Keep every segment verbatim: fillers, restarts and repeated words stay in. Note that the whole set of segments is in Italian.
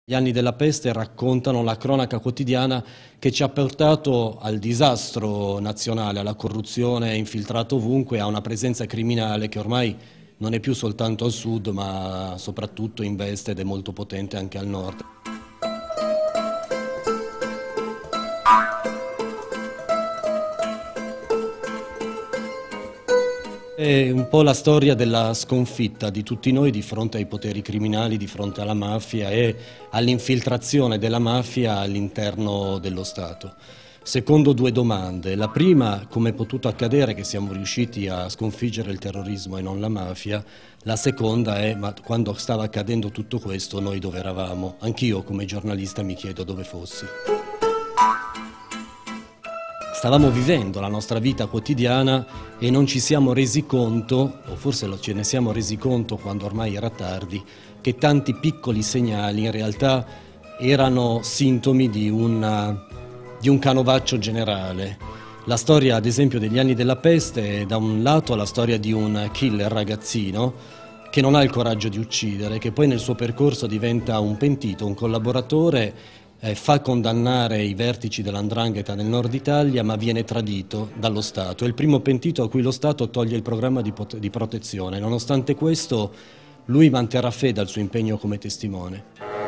Gli anni della peste raccontano la cronaca quotidiana che ci ha portato al disastro nazionale, alla corruzione infiltrata ovunque, a una presenza criminale che ormai non è più soltanto al sud, ma soprattutto investe ed è molto potente anche al nord. È un po' la storia della sconfitta di tutti noi di fronte ai poteri criminali, di fronte alla mafia e all'infiltrazione della mafia all'interno dello Stato. Secondo due domande. La prima, come è potuto accadere che siamo riusciti a sconfiggere il terrorismo e non la mafia? La seconda è, ma quando stava accadendo tutto questo noi dove eravamo? Anch'io come giornalista mi chiedo dove fossi. Stavamo vivendo la nostra vita quotidiana e non ci siamo resi conto, o forse ce ne siamo resi conto quando ormai era tardi, che tanti piccoli segnali in realtà erano sintomi di, una, di un canovaccio generale. La storia, ad esempio, degli anni della peste è da un lato la storia di un killer ragazzino che non ha il coraggio di uccidere, che poi nel suo percorso diventa un pentito, un collaboratore, Eh, fa condannare i vertici dell'Andrangheta nel nord Italia, ma viene tradito dallo Stato. È il primo pentito a cui lo Stato toglie il programma di, di protezione. Nonostante questo, lui manterrà fede al suo impegno come testimone.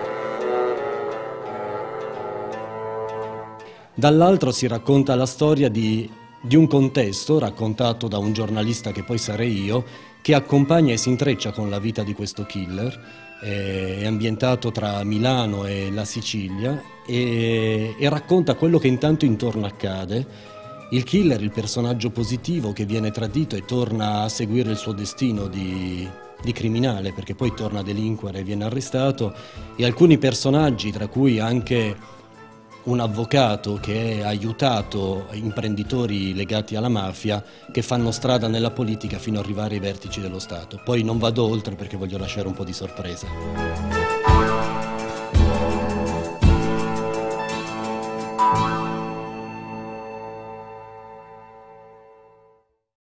Dall'altro si racconta la storia di, di un contesto raccontato da un giornalista che poi sarei io, che accompagna e si intreccia con la vita di questo killer. È ambientato tra Milano e la Sicilia e, e racconta quello che intanto intorno accade. Il killer, il personaggio positivo che viene tradito e torna a seguire il suo destino di, di criminale, perché poi torna a delinquere e viene arrestato, e alcuni personaggi, tra cui anche un avvocato che ha aiutato imprenditori legati alla mafia che fanno strada nella politica fino ad arrivare ai vertici dello Stato. Poi non vado oltre perché voglio lasciare un po' di sorpresa.